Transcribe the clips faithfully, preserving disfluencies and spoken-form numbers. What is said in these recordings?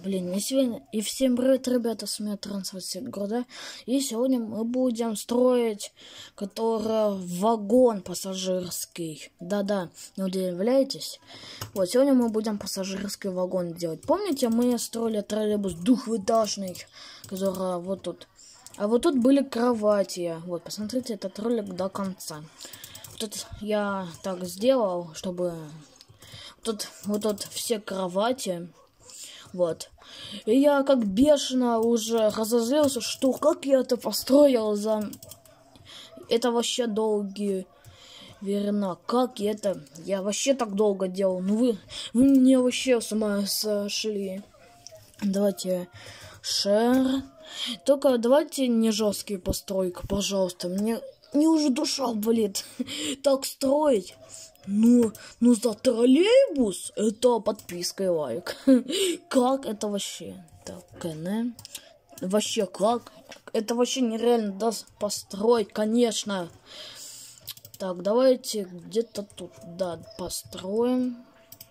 Блин, и сегодня... И всем привет, ребята, с меня трансляция города. И сегодня мы будем строить, который вагон пассажирский. Да-да, не удивляйтесь. Вот, сегодня мы будем пассажирский вагон делать. Помните, мы строили троллейбус двухэтажный, который вот тут. А вот тут были кровати. Вот, посмотрите этот ролик до конца. Вот это я так сделал, чтобы... Тут, вот тут все кровати. Вот. И я как бешено уже разозлился, что как я это построил за... Это вообще долгие времена. Как я это... Я вообще так долго делал. Ну вы, вы мне вообще с ума сошли. Давайте шер. Только давайте не жесткие постройки, пожалуйста. Мне, мне уже душа болит так строить. Ну, ну за троллейбус это подписка и лайк. Как это вообще? Так, не? Вообще как? Это вообще нереально да, построить, конечно. Так, давайте где-то тут, да, построим.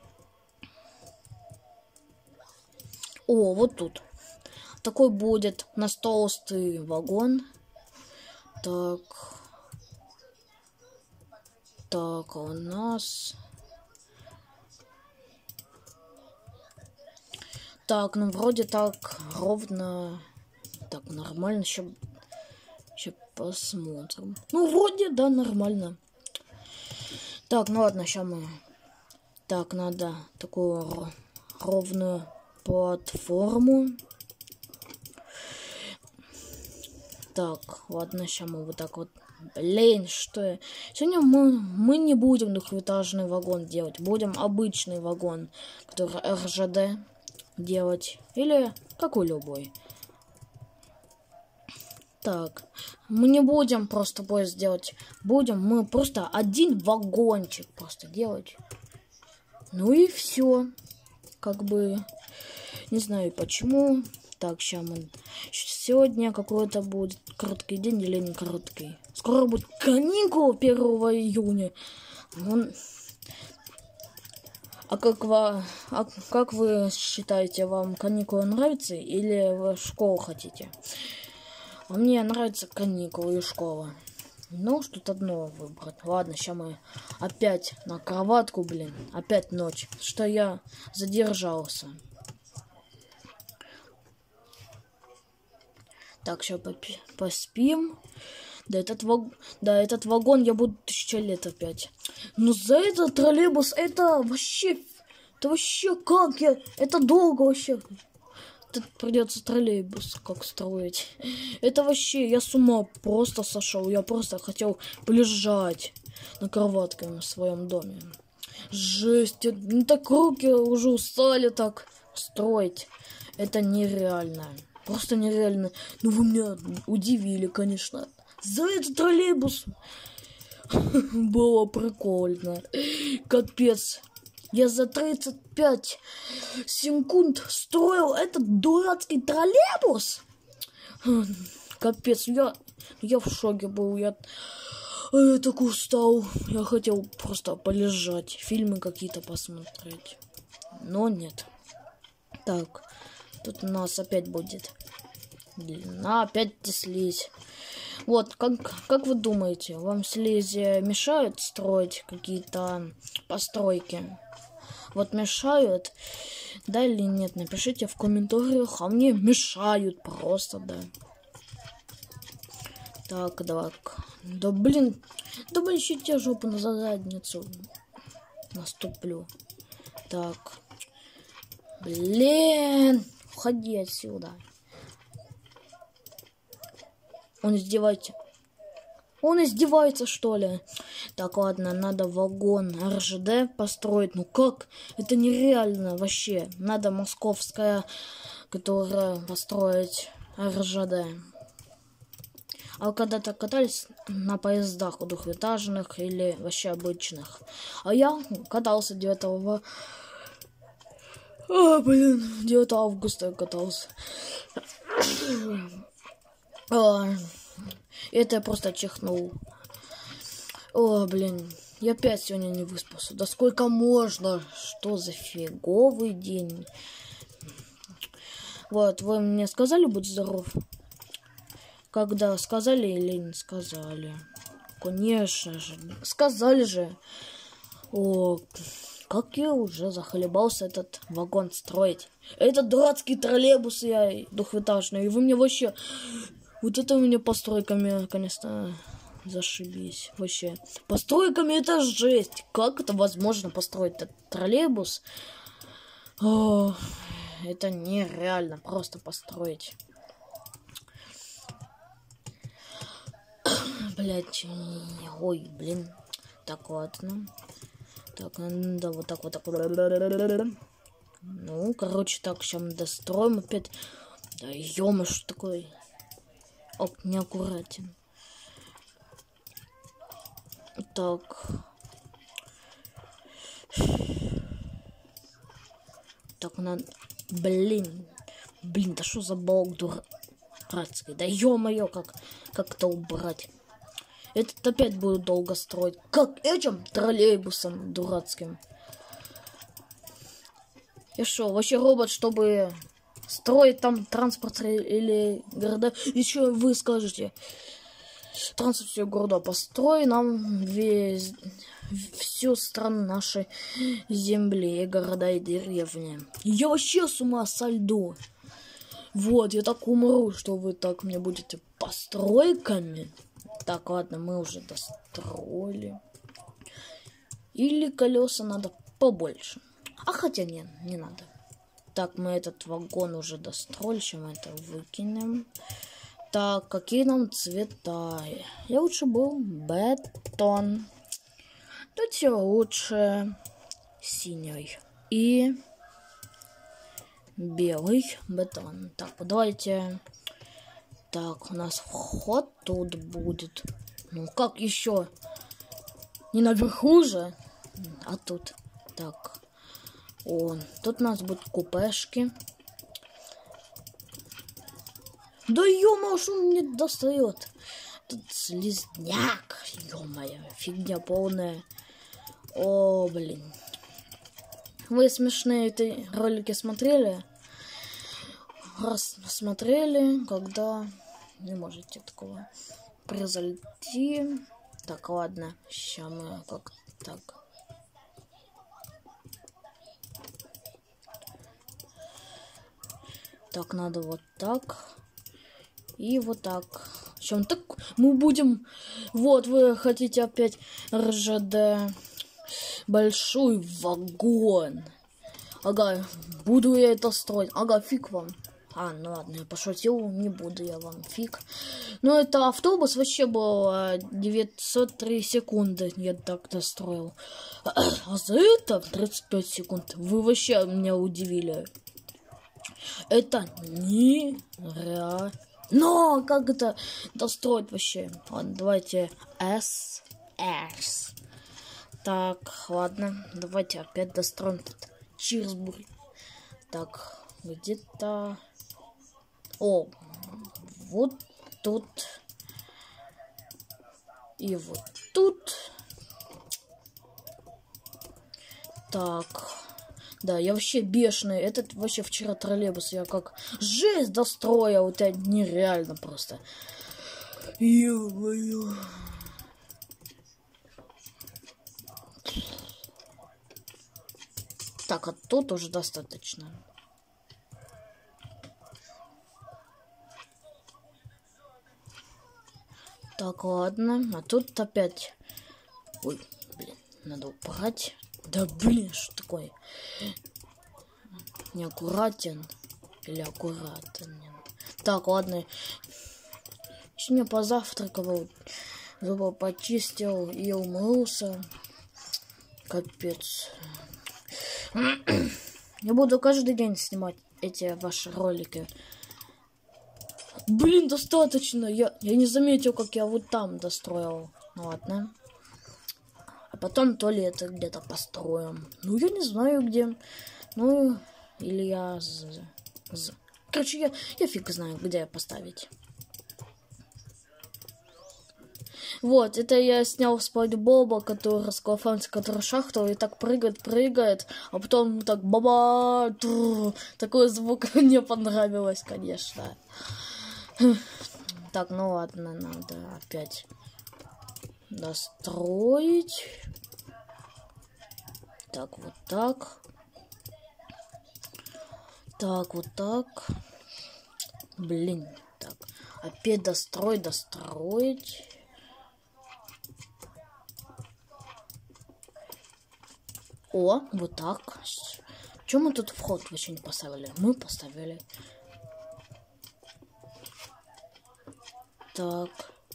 О, вот тут. Такой будет настолстый вагон. Так. Так, а у нас... Так, ну вроде так ровно... Так, нормально, сейчас... Сейчас посмотрим. Ну, вроде, да, нормально. Так, ну ладно, сейчас мы... Так, надо такую ровную платформу. Так, ладно, сейчас мы вот так вот... Блин, что я... Сегодня мы, мы не будем двухэтажный вагон делать. Будем обычный вагон, который эр жэ дэ делать. Или какой любой. Так, мы не будем просто поезд делать. Будем мы просто один вагончик просто делать. Ну и все. Как бы... Не знаю почему... Так, сейчас мы... Сегодня какой-то будет короткий день или не короткий. Скоро будет каникул первого июня. Он... А как, вы... а как вы считаете, вам каникулы нравятся или вы школу хотите? А мне нравятся каникулы и школа. Ну, что-то одно выбрать. Ладно, сейчас мы опять на кроватку, блин. Опять ночь. Что я задержался. Так, сейчас поспим. Да этот, ваг... да, этот вагон я буду тысяча лет опять. Но за этот троллейбус это вообще... Это вообще как я... Это долго вообще. Тут придется троллейбус как строить. Это вообще... Я с ума просто сошел. Я просто хотел полежать на кроватке в своем доме. Жесть. Ну так руки уже устали так строить. Это нереально. Просто нереально. Ну, вы меня удивили, конечно. За этот троллейбус было прикольно. Капец. Я за тридцать пять секунд строил этот дурацкий троллейбус. Капец. Я, я в шоке был. Я, я так устал. Я хотел просто полежать. Фильмы какие-то посмотреть. Но нет. Так. Тут у нас опять будет длина, опять слизь. Вот, как, как вы думаете, вам слизи мешают строить какие-то постройки? Вот мешают, да или нет? Напишите в комментариях, а мне мешают просто, да. Так, давай. Да блин, да блин, еще тебе жопу на задницу наступлю. Так. Блин. Уходи отсюда. Он издевается. Он издевается, что ли? Так, ладно, надо вагон эр жэ дэ построить. Ну как? Это нереально вообще. Надо московская, которая построить эр жэ дэ. А вы когда-то катались на поездах двухэтажных или вообще обычных? А я катался девятого... А, блин, девятого августа я катался. А, это я просто чихнул. О, блин, я опять сегодня не выспался. Да сколько можно? Что за фиговый день? Вот, вы мне сказали, будь здоров? Когда сказали или не сказали? Конечно же, сказали же. О, как я уже захлебался этот вагон строить. Этот дурацкий троллейбус я двухэтажный. И вы мне вообще... Вот это у меня постройками, конечно, зашибись. Вообще. Постройками это жесть. Как это возможно построить этот троллейбус? О, это нереально просто построить. Блять, ой, блин. Так, ладно. Так, да, вот так, вот так. Ну, короче, так, сейчас мы достроим опять. Да, ё-моё, что такое? Оп, неаккуратен. Так. Так, надо... Блин. Блин, да что за балок дурацкий? Да ё-моё, как, как это убрать? Этот опять будет долго строить. Как этим троллейбусом дурацким. И что, вообще робот, чтобы строить там транспорт или города? Еще вы скажете, транспорт всего города построй нам весь, всю страну нашей земли, и города, и деревни. Я вообще с ума сойду. Вот, я так умру, что вы так мне будете постройками. Так, ладно, мы уже достроили. Или колеса надо побольше. А хотя нет, не надо. Так, мы этот вагон уже достроили, сейчас мы это выкинем. Так, какие нам цвета? Я лучше был бетон. Давайте лучше синий. И белый бетон. Так, давайте... Так, у нас вход тут будет. Ну, как еще? Не наверху же, а тут. Так. О, тут у нас будут купешки. Да ё-моё, что он не достает? Тут слизняк. Ё-моё, фигня полная. О, блин. Вы смешные эти ролики смотрели? Раз смотрели, когда не можете такого произойти. Так, ладно, сейчас мы как так. Так, надо вот так. И вот так. Чем так мы будем... Вот, вы хотите опять эр жэ дэ. Большой вагон. Ага, буду я это строить. Ага, фиг вам. А, ну ладно, я пошутил, не буду я вам фиг. Но это автобус вообще был девятьсот три секунды, я так достроил. А за это тридцать пять секунд. Вы вообще меня удивили. Это нереально. Но как это достроить вообще? Ладно, давайте эс эс. Так, ладно, давайте опять достроим этот чизбургер. Так, где-то... О, вот тут. И вот тут. Так. Да, я вообще бешеный. Этот вообще вчера троллейбус я как жесть достроил. Это нереально просто. Ё-моё. Так, а тут уже достаточно. Так, ладно. А тут опять... Ой, блин, надо убрать. Да блин, что такое? Неаккуратен или аккуратен? Так, ладно. Сегодня позавтракал, зубы почистил и умылся. Капец. Я буду каждый день снимать эти ваши ролики. Блин, достаточно. Я, я не заметил, как я вот там достроил. Ну ладно. А потом туалет где-то построим. Ну, я не знаю где. Ну, или я... З... З... Короче, я, я фиг знаю, где поставить. Вот, это я снял Спанч Боба, который скалофанец, который шахтал и так прыгает, прыгает, а потом так баба, тру, такой звук мне понравилось, конечно. Так, ну ладно, надо опять достроить. Так, вот так. Так, вот так. Блин, так. Опять достроить, достроить. О, вот так. Чем мы тут вход вообще не поставили? Мы поставили. Так.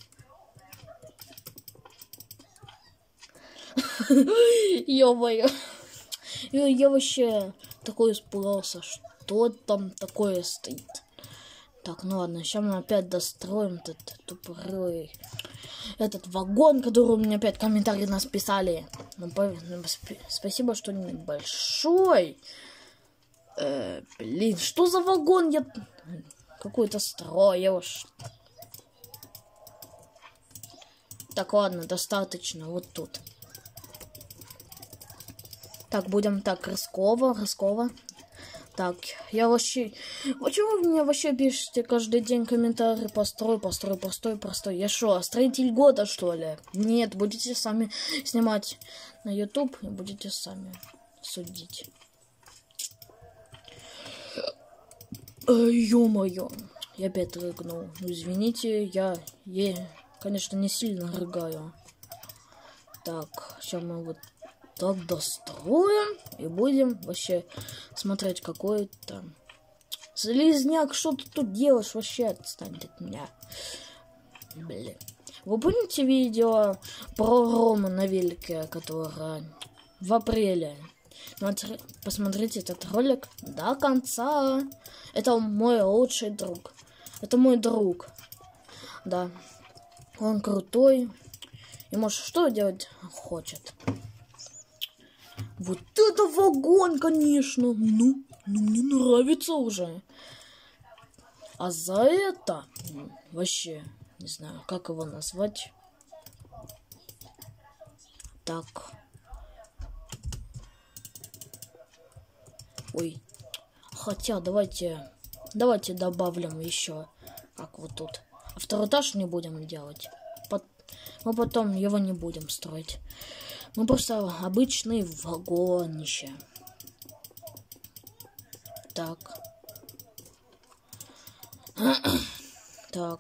Ё-моё. Я вообще такой испугался, что там такое стоит. Так, ну ладно, сейчас мы опять достроим этот тупорый этот вагон, который у меня опять комментарии нас писали. Ну, по... Спасибо, что небольшой. Э, блин, что за вагон я какой-то строил? Так, ладно, достаточно. Вот тут. Так, будем так, рисково, рисково. Так, я вообще... Почему вы мне вообще пишете каждый день комментарии? Построй, построй, построй, построй. Я что, строитель года, что ли? Нет, будете сами снимать на YouTube и будете сами судить. Ё-моё, я опять рыгнул. Ну, извините, я, я, конечно, не сильно рыгаю. Так, сейчас мы вот так достроим и будем вообще смотреть, какой там Залезняк, что ты тут делаешь? Вообще отстань от меня. Блин. Вы помните видео про Рому на велике, которое в апреле? Посмотрите этот ролик до конца. Это мой лучший друг. Это мой друг. Да. Он крутой. И может что делать хочет. Вот это вагон, конечно. Ну, ну мне нравится уже. А за это вообще не знаю, как его назвать. Так. Ой. Хотя давайте, давайте добавим еще, как вот тут. А второй этаж не будем делать. Под... Мы потом его не будем строить. Мы просто обычные вагонище. Так. Так.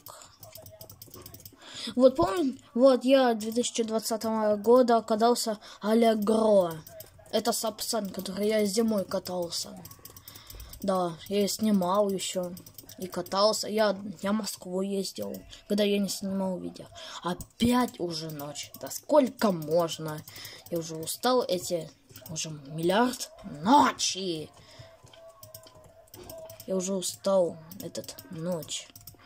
Вот помните, вот я две тысячи двадцатого года катался Аллегро. Это Сапсан, который я зимой катался. Да, я снимал еще и катался. Я, я в Москву ездил, когда я не снимал видео. Опять уже ночь. Да сколько можно? Я уже устал эти уже миллиард ночи. Я уже устал этот ночь.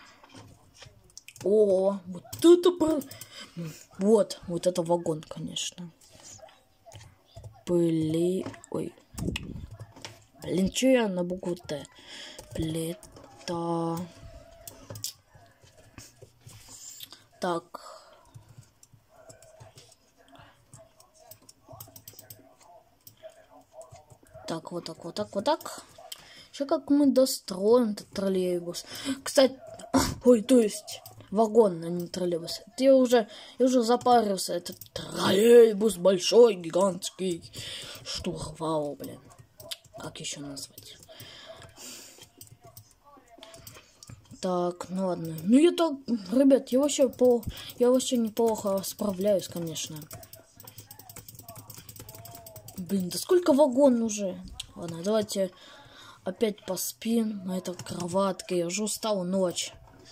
О, вот это... Вот, вот это вагон, конечно. Пыли... Ой. Блин, что я на букву Т? Плита. Так. Так, вот так, вот так, вот так. Еще как мы достроим этот троллейбус. Кстати, ой, то есть вагон, а не троллейбус. Я уже, я уже запарился. Этот троллейбус большой, гигантский. Штурвал, блин. Как еще назвать? Так, ну ладно. Ну я так, ребят, я вообще по, я вообще неплохо справляюсь, конечно. Блин, да сколько вагон уже? Ладно, давайте опять поспим на этой кроватке. Я уже устал, ночь.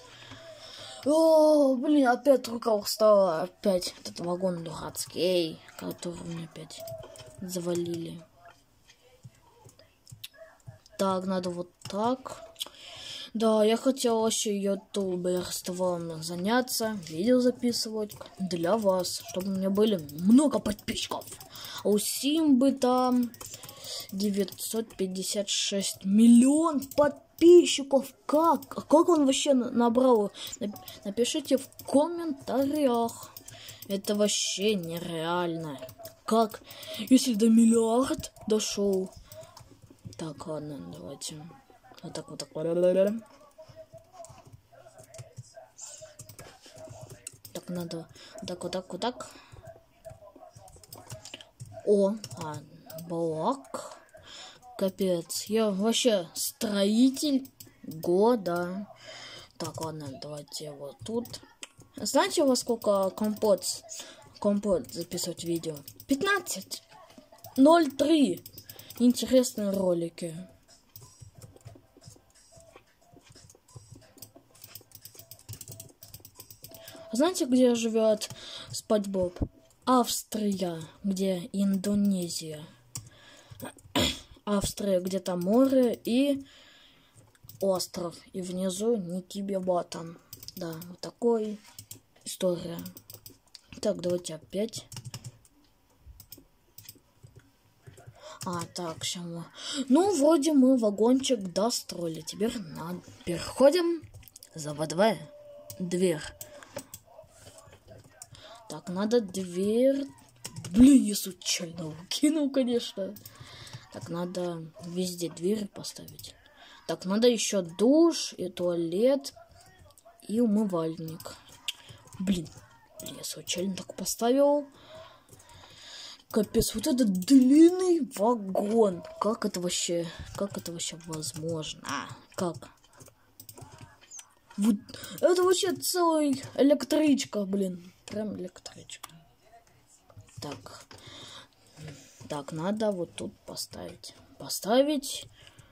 О, блин, опять рука устала. Опять этот вагон дурацкий, который мне опять завалили. Так, надо вот так. Да, я хотел вообще ютуберством заняться, видео записывать для вас, чтобы у меня были много подписчиков. А у Симбы там девятьсот пятьдесят шесть миллион подписчиков. Как? Как он вообще набрал? Напишите в комментариях. Это вообще нереально. Как? Если до миллиард дошел. Так, ладно, давайте. Вот так, вот так. Так, надо вот так, вот так, вот так. О, а, блок. Капец, я вообще строитель года. Так, ладно, давайте вот тут. Знаете, во сколько компот, компот записывать видео? пятнадцать ноль три. Интересные ролики. Знаете, где живет Спанч Боб? Австрия, где Индонезия. Австрия, где-то море и остров. И внизу Никиби Батон. Да, вот такой история. Так, давайте опять. А, так, сейчас мы... Ну, вроде мы вагончик достроили. Теперь надо... Переходим за вэ два. Дверь. Так, надо дверь... Блин, я случайно укинул, конечно. Так, надо везде двери поставить. Так, надо еще душ и туалет и умывальник. Блин, я случайно так поставил. Капец, вот этот длинный вагон. Как это вообще, как это вообще возможно? А, как? Вот, это вообще целая электричка, блин. Прям электричка. Так. Так, надо вот тут поставить. Поставить.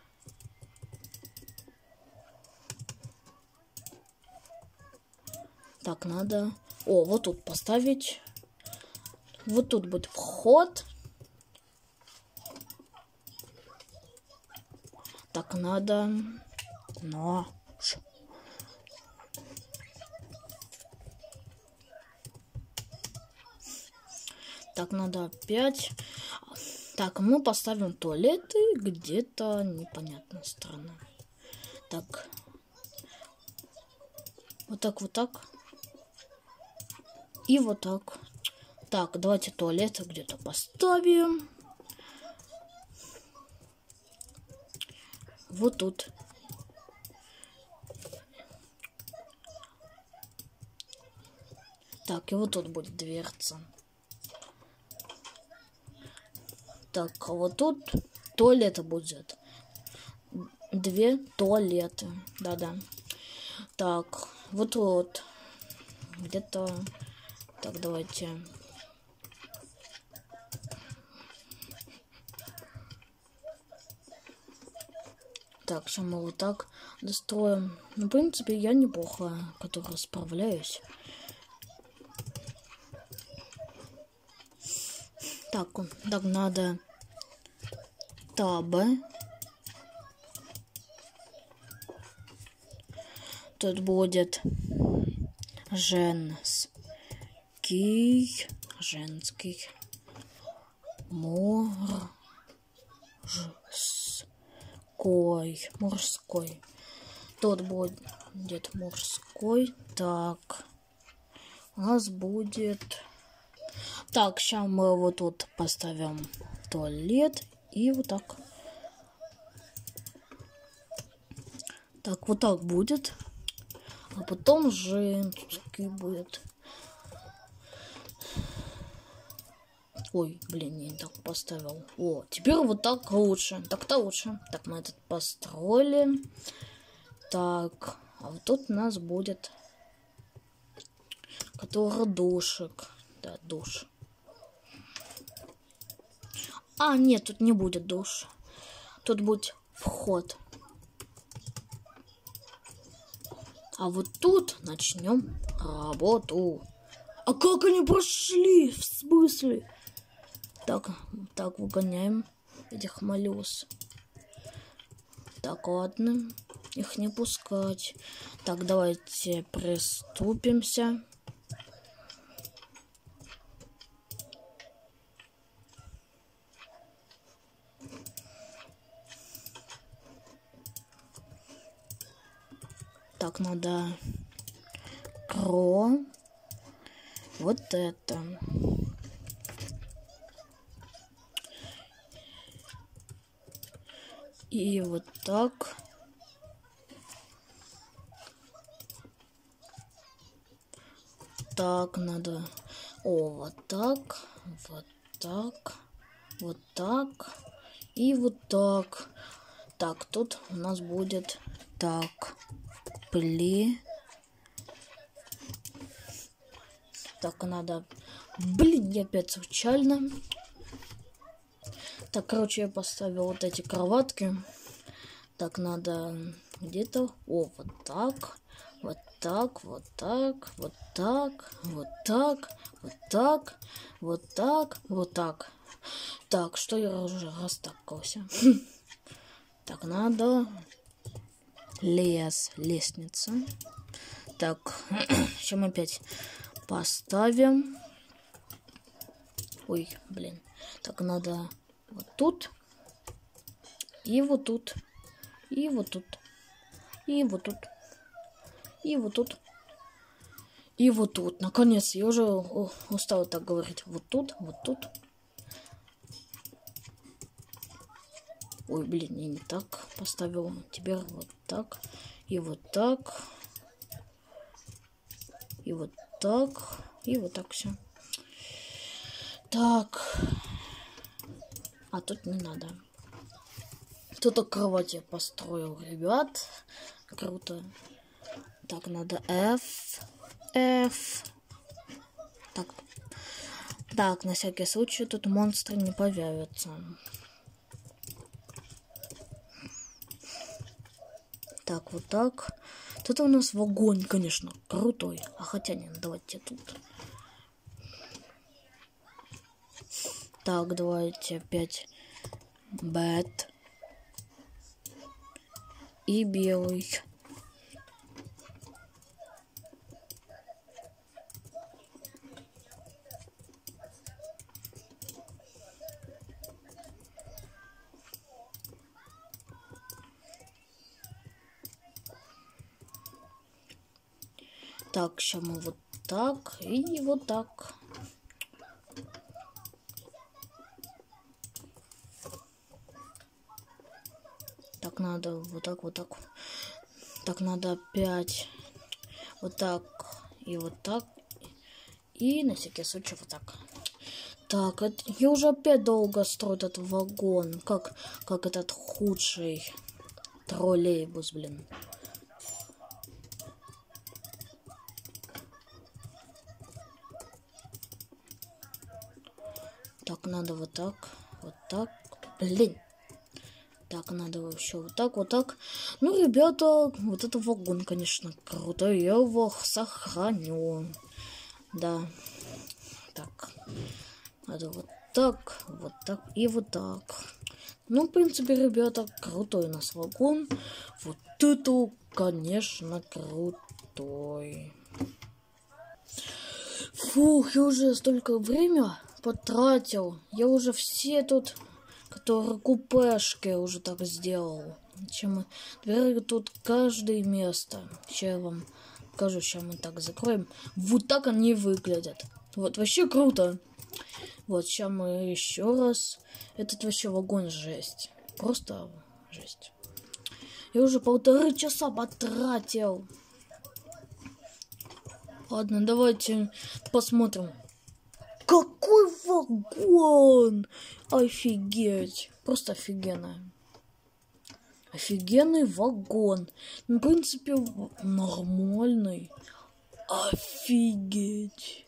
Так, надо... О, вот тут поставить. Вот тут будет вход. Так, надо... Нож. Так, надо опять... Так, мы поставим туалеты где-то непонятная страна. Так. Вот так, вот так. И вот так. Так, давайте туалеты где-то поставим. Вот тут. Так, и вот тут будет дверца. Так, а вот тут туалеты будет. Две туалеты. Да-да. Так, вот вот. Где-то... Так, давайте... Так, сейчас мы вот так достроим. Ну, в принципе, я неплохо, который справляюсь. Так, так, надо табы. Тут будет женский, женский, морской, морской. Тут будет морской. Так, у нас будет... Так, сейчас мы вот тут поставим туалет и вот так. Так, вот так будет. А потом женский будет. Ой, блин, я не так поставил. О, теперь вот так лучше. Так-то лучше. Так, мы этот построили. Так, а вот тут у нас будет... Который душик. Да, душ. А, нет, тут не будет душ. Тут будет вход. А вот тут начнем работу. А как они прошли? В смысле? Так, так, выгоняем этих моллюс. Так, ладно. Их не пускать. Так, давайте приступимся. Так, надо кро вот это. И вот так. Так надо. О, вот так. Вот так. Вот так. И вот так. Так, тут у нас будет так. Пли. Так, надо... Блин, я опять случайно. Так, короче, я поставил вот эти кроватки. Так, надо где-то... О, вот так. Вот так, вот так, вот так, вот так, вот так, вот так, вот так. Так, что я уже растакался. Так, надо... Лес, лестница. Так, сейчас мы опять поставим. Ой, блин. Так, надо вот тут. И вот тут. И вот тут. И вот тут. И вот тут. И вот тут. Наконец, я уже устала так говорить. Вот тут, вот тут. Ой, блин, я не так поставил. Теперь вот так. И вот так. И вот так. И вот так все. Так. А тут не надо. Тут кровать я построил, ребят. Круто. Так, надо F. F. Так. Так, на всякий случай тут монстры не появятся. Так, вот так. Тут у нас вагон, конечно, крутой. А хотя нет, давайте тут. Так, давайте опять бэт. И белый. Так, сейчас мы вот так и вот так. Так, надо вот так, вот так. Так, надо опять вот так и вот так. И на всякий случай вот так. Так, это, я уже опять долго строю этот вагон. Как, как этот худший троллейбус, блин. Так, надо вот так, вот так. Блин. Так, надо еще вот так, вот так. Ну, ребята, вот это вагон, конечно, круто. Я его сохраню. Да. Так. Надо вот так, вот так и вот так. Ну, в принципе, ребята, крутой у нас вагон. Вот это, конечно, крутой. Фух, я уже столько времени потратил. Я уже все тут... которые купешки уже так сделал. Чем двери тут каждое место. Сейчас я вам покажу, сейчас мы так закроем. Вот так они выглядят. Вот вообще круто. Вот сейчас мы еще раз. Этот вообще вагон жесть. Просто жесть. Я уже полторы часа потратил. Ладно, давайте посмотрим. Какой вагон! Офигеть! Просто офигенно. Офигенный вагон. Ну, в принципе, нормальный. Офигеть!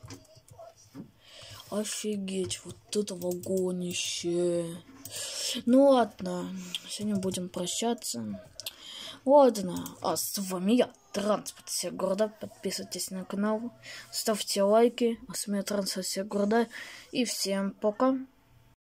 Офигеть! Вот это вагонище. Ну ладно, сегодня будем прощаться. Ладно, а с вами я, Транспорт всех города. Подписывайтесь на канал, ставьте лайки, а с вами Транспорт всех города. И всем пока.